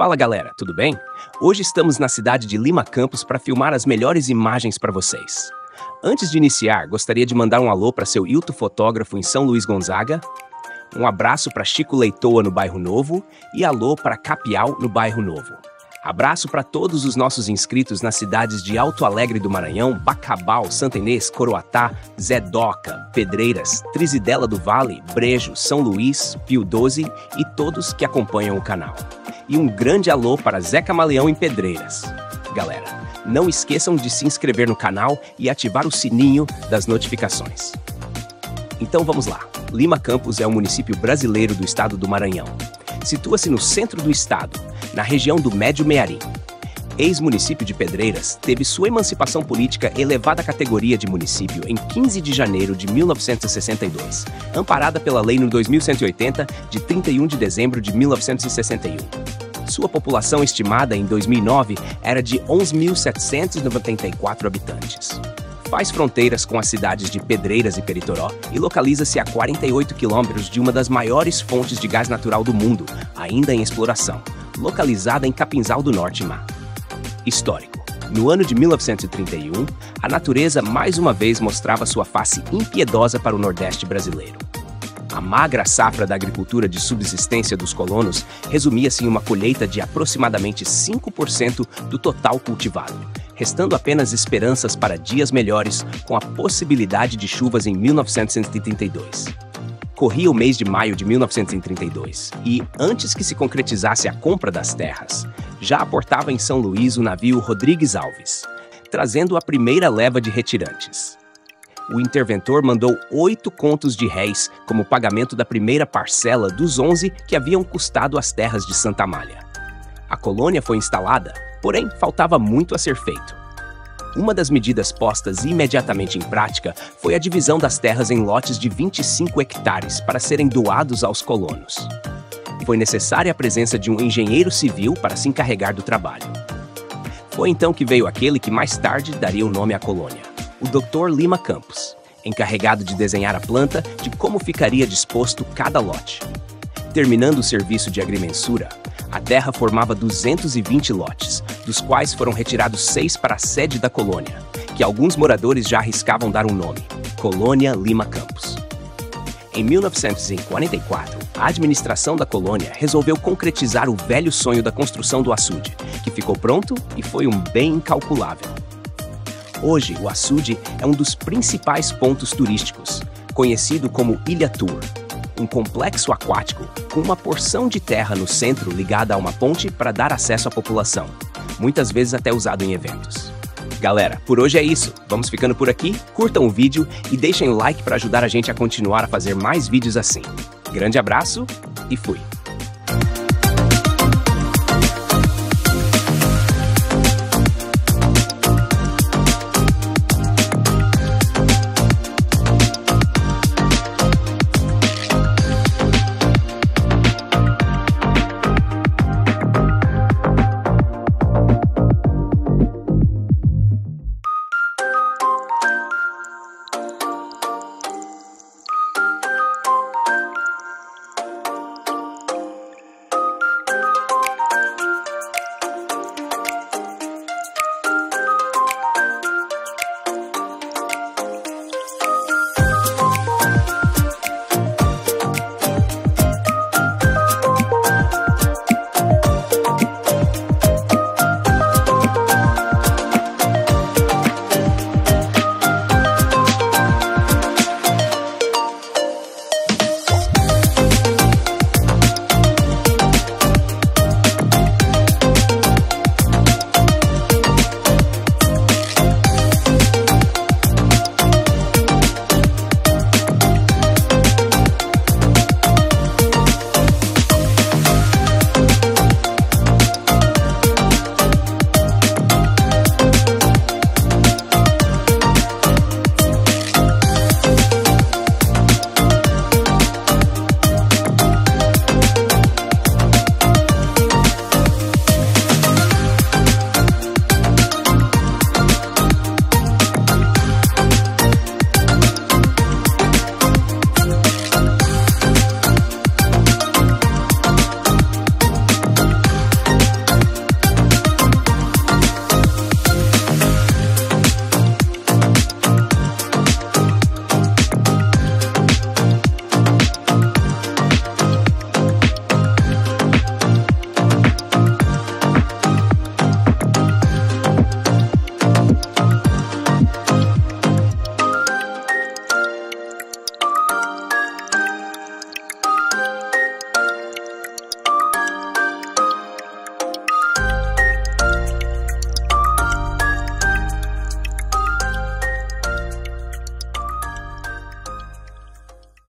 Fala galera, tudo bem? Hoje estamos na cidade de Lima Campos para filmar as melhores imagens para vocês. Antes de iniciar, gostaria de mandar um alô para seu Hilton Fotógrafo em São Luís Gonzaga, um abraço para Chico Leitoa no Bairro Novo e alô para Capial no Bairro Novo. Abraço para todos os nossos inscritos nas cidades de Alto Alegre do Maranhão, Bacabal, Santa Inês, Coroatá, Zé Doca, Pedreiras, Trizidela do Vale, Brejo, São Luís, Pio 12 e todos que acompanham o canal. E um grande alô para Zé Camaleão em Pedreiras. Galera, não esqueçam de se inscrever no canal e ativar o sininho das notificações. Então vamos lá. Lima Campos é um município brasileiro do estado do Maranhão. Situa-se no centro do estado, na região do Médio Mearim. Ex-município de Pedreiras, teve sua emancipação política elevada à categoria de município em 15 de janeiro de 1962, amparada pela Lei nº 2180, de 31 de dezembro de 1961. Sua população estimada em 2009 era de 11.794 habitantes. Faz fronteiras com as cidades de Pedreiras e Peritoró e localiza-se a 48 quilômetros de uma das maiores fontes de gás natural do mundo, ainda em exploração, localizada em Capinzal do Norte Mar. Histórico. No ano de 1931, a natureza mais uma vez mostrava sua face impiedosa para o Nordeste brasileiro. A magra safra da agricultura de subsistência dos colonos resumia-se em uma colheita de aproximadamente 5% do total cultivado, restando apenas esperanças para dias melhores com a possibilidade de chuvas em 1932. Corria o mês de maio de 1932 e, antes que se concretizasse a compra das terras, já aportava em São Luís o navio Rodrigues Alves, trazendo a primeira leva de retirantes. O interventor mandou 8 contos de réis como pagamento da primeira parcela dos 11 que haviam custado as terras de Santa Amália. A colônia foi instalada, porém faltava muito a ser feito. Uma das medidas postas imediatamente em prática foi a divisão das terras em lotes de 25 hectares para serem doados aos colonos. Foi necessária a presença de um engenheiro civil para se encarregar do trabalho. Foi então que veio aquele que mais tarde daria o nome à colônia, o Dr. Lima Campos, encarregado de desenhar a planta de como ficaria disposto cada lote. Terminando o serviço de agrimensura, a terra formava 220 lotes, dos quais foram retirados 6 para a sede da colônia, que alguns moradores já arriscavam dar um nome, Colônia Lima Campos. Em 1944, a administração da colônia resolveu concretizar o velho sonho da construção do açude, que ficou pronto e foi um bem incalculável. Hoje, o açude é um dos principais pontos turísticos, conhecido como Ilha Tour, um complexo aquático com uma porção de terra no centro ligada a uma ponte para dar acesso à população, muitas vezes até usado em eventos. Galera, por hoje é isso. Vamos ficando por aqui, curtam o vídeo e deixem o like para ajudar a gente a continuar a fazer mais vídeos assim. Grande abraço e fui!